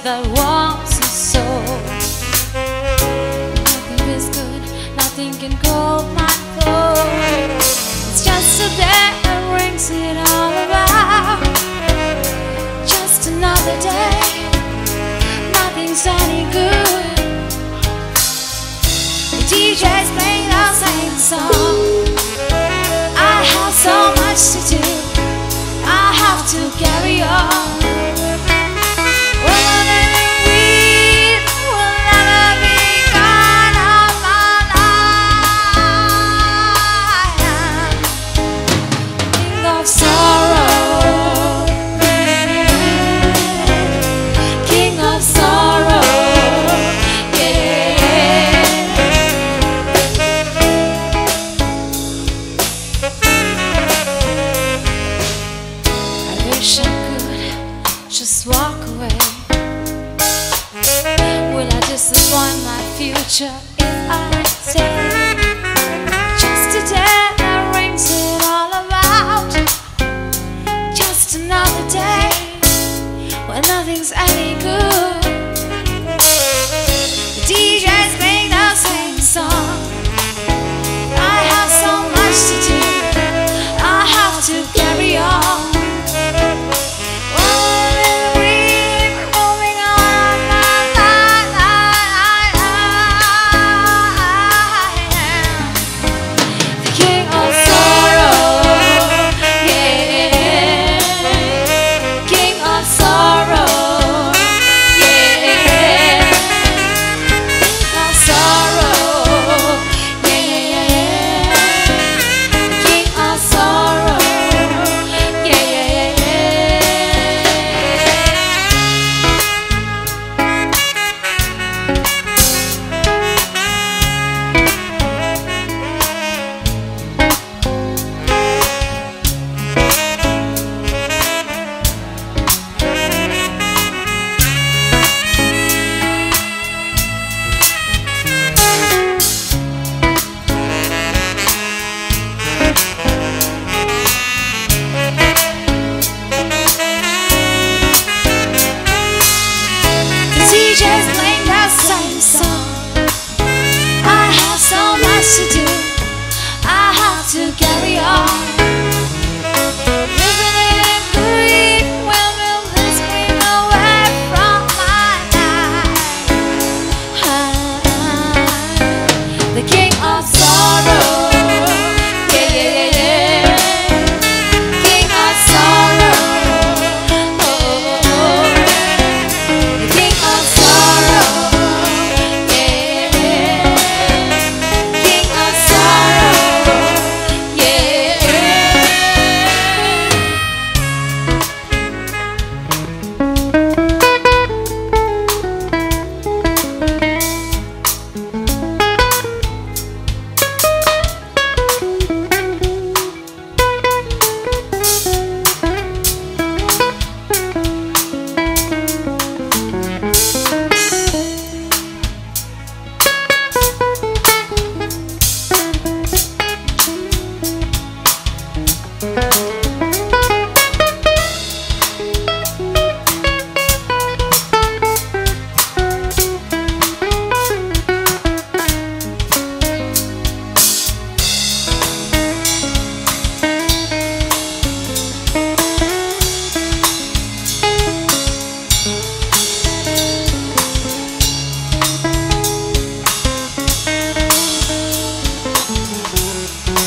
that warms your soul. Nothing is good, nothing can cool my soul. It's just a day that brings it all about. Just another day, nothing's any good. The DJ's playing the same song. I have so much to do, I have to carry on. Just walk away. Will I disappoint my future if I stay? Just a day that rings it all about. Just another day when nothing's any good. The DJ's playing the same song. I have so much to do, I have to carry on. DJ's playing that same song. I have so much to do, I have to carry on. Living in a grief will move the scream away from my life. The king of sorrow.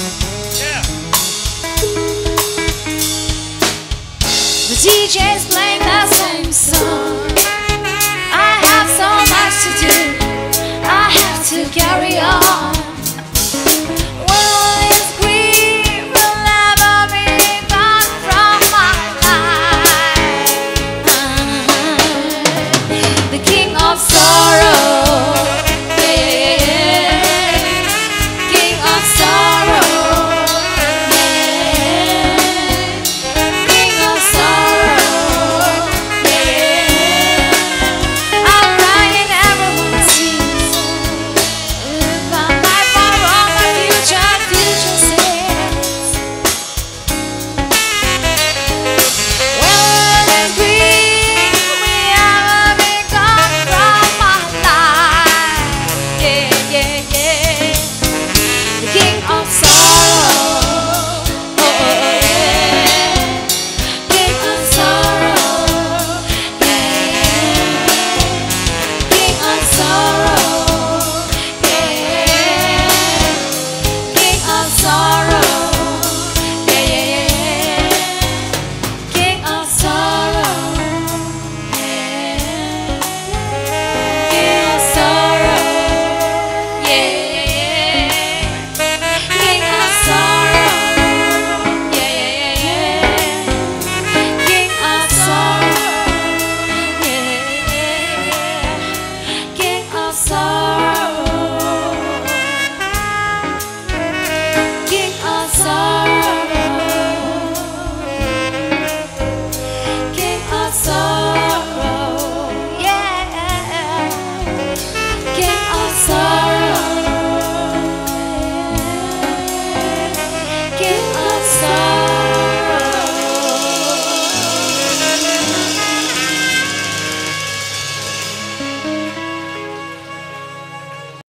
The DJ's playing